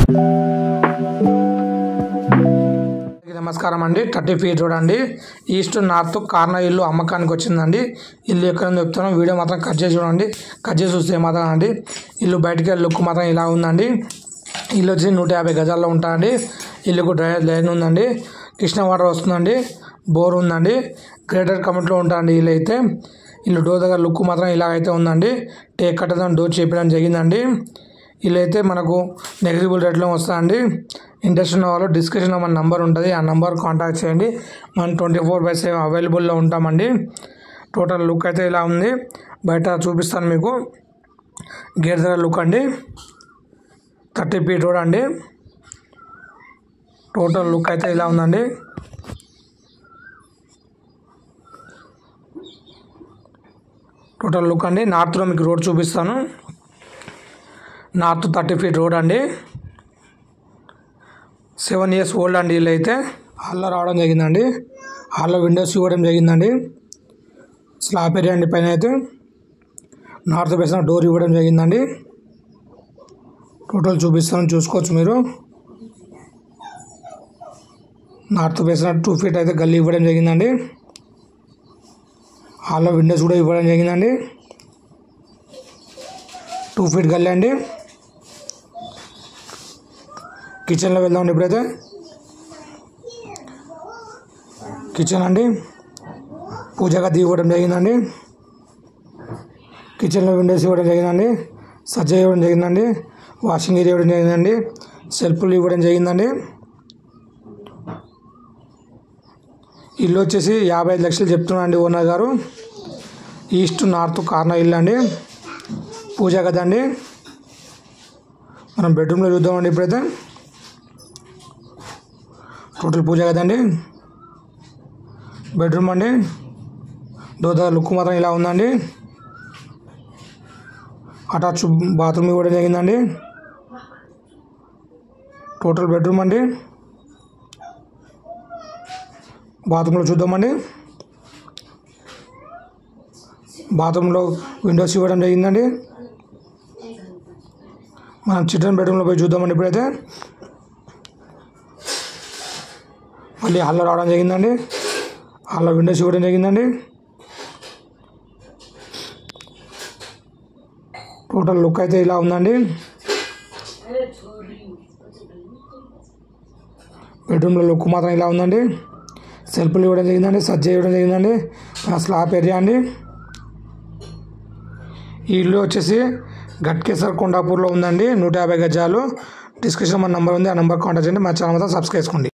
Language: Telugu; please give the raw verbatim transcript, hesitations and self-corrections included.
నమస్కారం అండి. థర్టీ ఫీట్ రోడ్ అండి. ఈస్ట్ నార్త్ కార్నర్ ఇల్లు అమ్మకానికి వచ్చిందండి. ఇల్లు ఎక్కడ చెప్తాను, వీడియో మాత్రం కట్ చేసి చూడండి. కట్ చేసి చూస్తే మాత్రం అండి ఇల్లు బయటికి లుక్ మాత్రం ఇలా ఉందండి. ఇల్లు వచ్చి నూట యాభై గజాల్లో ఉంటాయండి. ఇల్లుకు డ్రైనేజ్ లైన్ ఉందండి. కృష్ణ వాటర్ వస్తుందండి. బోర్ ఉందండి. గ్రేటర్ కమిటీలో ఉంటాయండి. ఇల్లు అయితే ఇల్లు డోర్ దగ్గర లుక్ మాత్రం ఇలా అయితే ఉందండి. టేక్ కట్టడం డోర్ చేపించడం జరిగిందండి. ఇల్లు అయితే మనకు నెగిటిబుల్ రేట్లో వస్తుందండి. ఇంట్రెస్ట్ ఉన్న వాళ్ళు డిస్క్రిప్షన్లో మన నెంబర్ ఉంటుంది, ఆ నెంబర్ కాంటాక్ట్ చేయండి. మనం ట్వంటీ ఫోర్ బై సెవెన్ అవైలబుల్లో ఉంటామండి. టోటల్ లుక్ అయితే ఇలా ఉంది. బయట చూపిస్తాను మీకు. గేట్ దగ్గర లుక్ అండి. థర్టీ ఫీట్ రోడ్ అండి. టోటల్ లుక్ అయితే ఇలా ఉందండి. టోటల్ లుక్ అండి. నార్త్లో మీకు రోడ్ చూపిస్తాను. నార్త్ థర్టీ ఫీట్ రోడ్ అండి. సెవెన్ ఇయర్స్ ఓల్డ్ అండి. ఇల్లు అయితే హాల్లో రావడం జరిగిందండి. హాల్లో విండోస్ ఇవ్వడం జరిగిందండి. స్లాబ్ ఏరియా అండి. పైన అయితే నార్త్ ఫేస్ డోర్ ఇవ్వడం జరిగిందండి. టోటల్ చూపిస్తాను, చూసుకోవచ్చు మీరు. నార్త్ ఫేస్ టూ ఫీట్ అయితే గల్లీ ఇవ్వడం జరిగిందండి. హాల్లో విండోస్ కూడా ఇవ్వడం జరిగిందండి. టూ ఫీట్ గల్లీ అండి. కిచెన్లో వెళ్దామండి. ఇప్పుడైతే కిచెన్ అండి. పూజ గది ఇవ్వడం జరిగిందండి. కిచెన్లో విండోస్ ఇవ్వడం జరిగిందండి. సజ్జ ఇవ్వడం జరిగిందండి. వాషింగ్ ఏరియా ఇవ్వడం జరిగిందండి. సెల్ఫ్లు ఇవ్వడం జరిగిందండి. ఇల్లు వచ్చేసి యాభై ఐదు లక్షలు చెప్తున్నాండి ఓనర్ గారు. ఈస్ట్ నార్త్ కార్నర్ ఇల్లు అండి. పూజ గది అండి. మనం బెడ్రూమ్లో చూద్దామండి. ఇప్పుడైతే టోటల్ పూజ కదండి. బెడ్రూమ్ అండి. డోర్ దగ్గర లుక్ మాత్రం ఇలా ఉందండి. అటాచ్ బాత్రూమ్ ఇవ్వడం జరిగిందండి. టోటల్ బెడ్రూమ్ అండి. బాత్రూంలో చూద్దామండి. బాత్రూంలో విండోస్ ఇవ్వడం జరిగిందండి. మనం చిల్డ్రన్ బెడ్రూమ్లో పోయి చూద్దామండి. ఇప్పుడైతే మళ్ళీ హాల్లో రావడం జరిగిందండి. హాల్లో విండోస్ ఇవ్వడం జరిగిందండి. టోటల్ లుక్ అయితే ఇలా ఉందండి. బెడ్రూమ్లో లుక్ మాత్రం ఇలా ఉందండి. సెల్ఫ్లు ఇవ్వడం జరిగిందండి. సజ్జ ఇవ్వడం జరిగిందండి. స్లాబ్ ఏరియా అండి. ఈ ఇల్లు వచ్చేసి గట్కేసర్ కొండాపూర్లో ఉందండి. నూట యాభై గజాలు. డిస్క్రిప్షన్ మన నెంబర్ ఉంది, ఆ నెంబర్ కాంటాక్ట్ చేయండి. మా ఛానల్ మొత్తం సబ్స్క్రైబ్ చేసుకోండి.